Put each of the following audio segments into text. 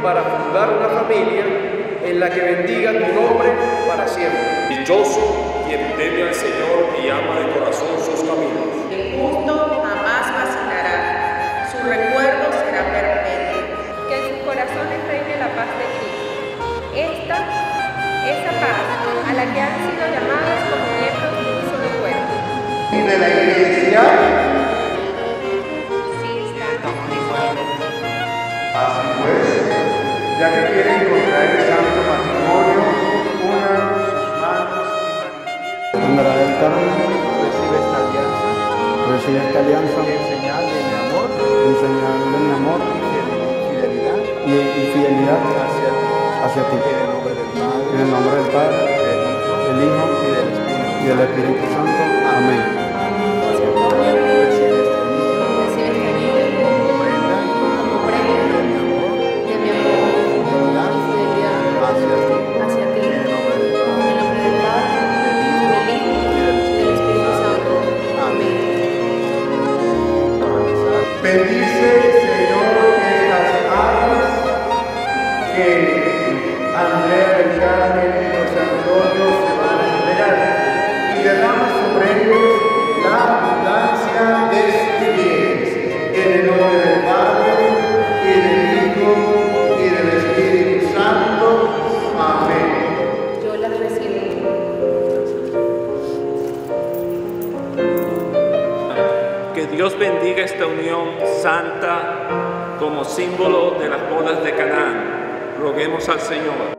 para fundar una familia en la que bendiga tu nombre para siempre. Dichoso quien teme al Señor y ama de corazón sus caminos. El justo jamás vacilará, su recuerdo será perpetuo. Que en sus corazones reine la paz de Cristo. Esa paz a la que han sido llamados como miembros de un solo cuerpo. Y de la Iglesia, así pues, ya que quieren contraer el santo matrimonio, unan sus manos y Andrá del Carmen recibe esta alianza en señal de mi amor y fidelidad hacia ti. en el nombre del Padre, del Hijo y del Espíritu Santo. Amén. Bendice, Señor, estas aguas que Andrea del Carmen y José Antonio se van a entregar y derrama sobre ellos la abundancia de sus bienes. En el nombre del Padre, y del Hijo, y del Espíritu Santo. Amén. Yo las recibo. Que Dios bendiga esta unión santa como símbolo de las bodas de Canaán. Roguemos al Señor.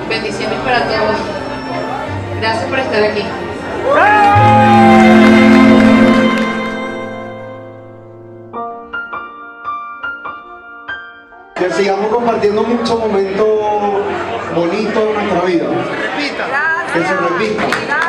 Bendiciones para todos. Gracias por estar aquí. Que sigamos compartiendo muchos momentos bonitos en nuestra vida. Que se repita.